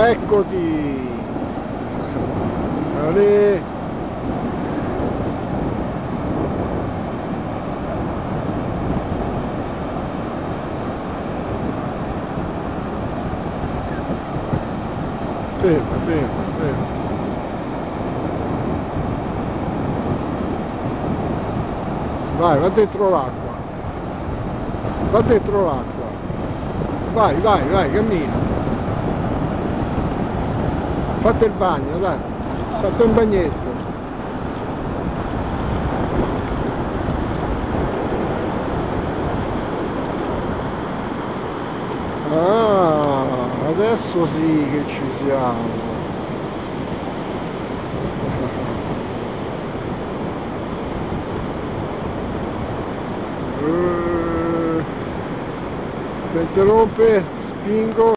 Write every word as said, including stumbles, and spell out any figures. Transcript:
Eccoti! Allez. Ferma, ferma, ferma. Vai, va dentro l'acqua. Va dentro l'acqua. Vai, vai, vai, cammina. Fate il bagno, dai. Fate un bagnetto. Ah, adesso sì che ci siamo. Eh, se interrompe, spingo.